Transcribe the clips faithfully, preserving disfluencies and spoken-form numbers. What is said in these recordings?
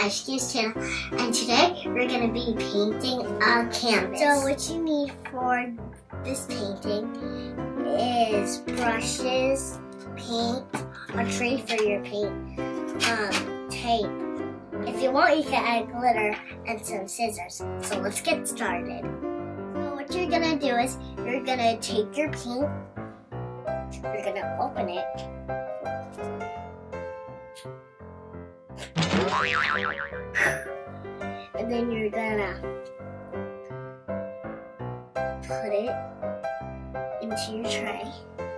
Ashki's channel, and today we're going to be painting a canvas. So what you need for this painting is brushes, paint, a tray for your paint, um, tape. If you want, you can add glitter and some scissors. So let's get started. So what you're going to do is you're going to take your paint, you're going to open it, and then you're gonna put it into your tray,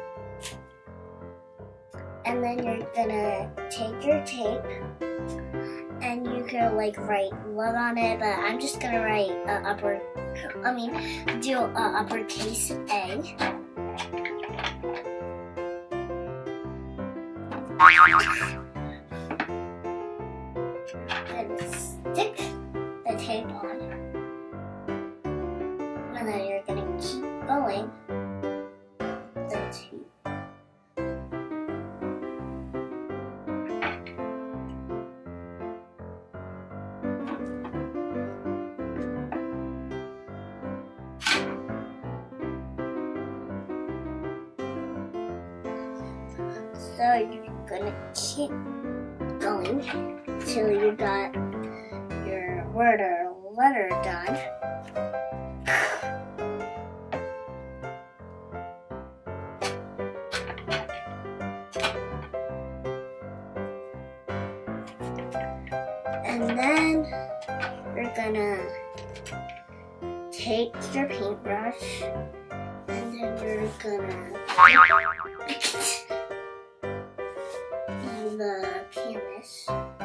and then you're gonna take your tape and you can like write love on it, but I'm just gonna write uh, upper I mean do uh, uppercase A. And stick the tape on, and then you're gonna keep going the tape. So you're gonna keep going till you got your word or letter done. And then you're gonna take your paintbrush and then you're gonna on the canvas.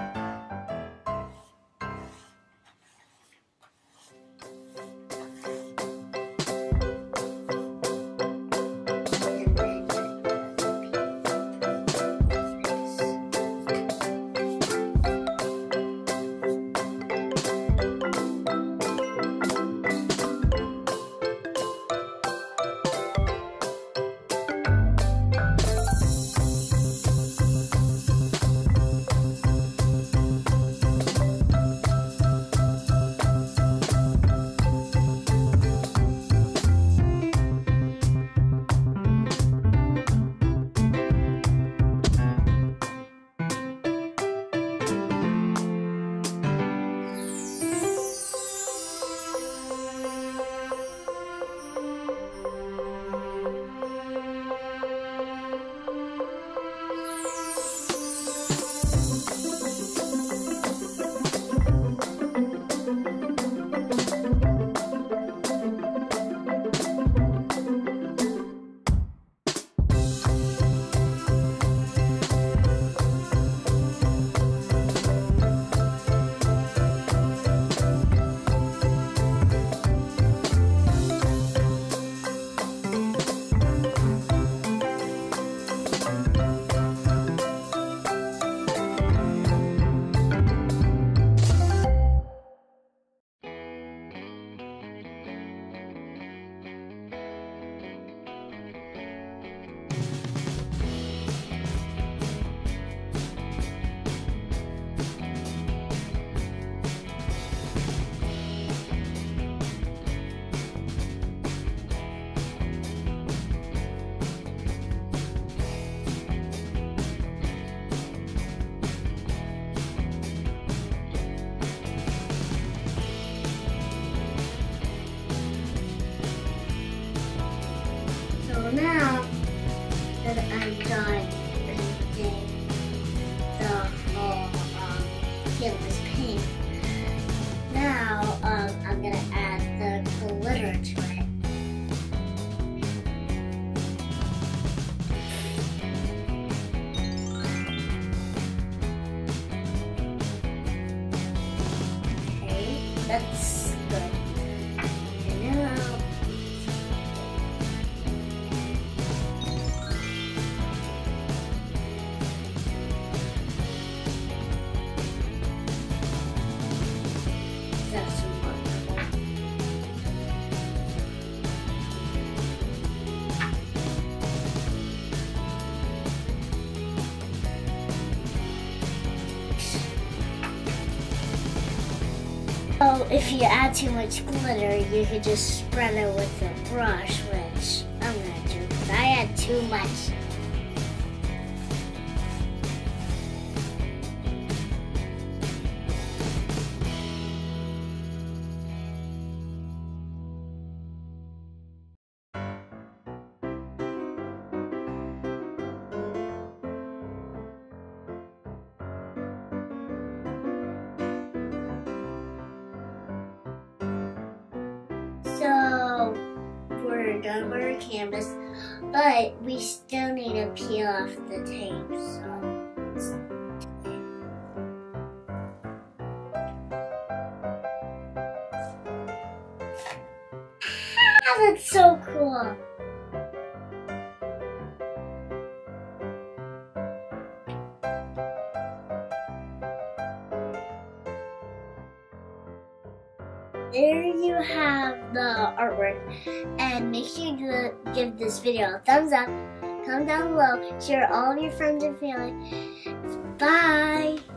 So now that I'm done painting the whole um, canvas paint, now um, I'm going to add the glitter to it. Okay, that's good. And now that's wonderful. if you add too much glitter, you could just spread it with a brush, which I'm gonna do because I had too much. So we're done with our canvas, but we still need to peel off the tape. So ah, that's so cool. There you have the artwork, and make sure to give this video a thumbs up, comment down below, share all of your friends and family. Bye!